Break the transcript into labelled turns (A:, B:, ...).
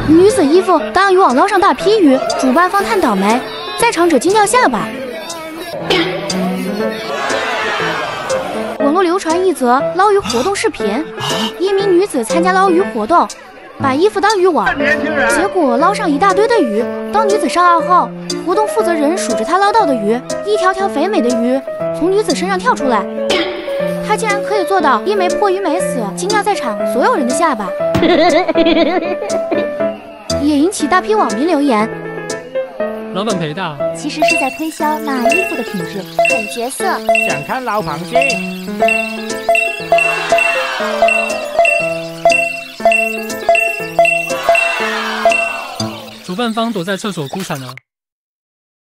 A: 女子衣服当渔网捞上大批鱼，主办方叹倒霉，在场者惊掉下巴。网络流传一则捞鱼活动视频，一名女子参加捞鱼活动，把衣服当渔网，结果捞上一大堆的鱼。当女子上岸后，活动负责人数着她捞到的鱼，一条条肥美的鱼从女子身上跳出来。她竟然可以做到一枚破鱼没死，惊掉在场所有人的下巴，也引起大批网民留言。
B: 老板赔大，
C: 其实是在推销那衣服的品质，很绝色。
D: 想看捞螃蟹？
B: 主办方躲在厕所哭惨了。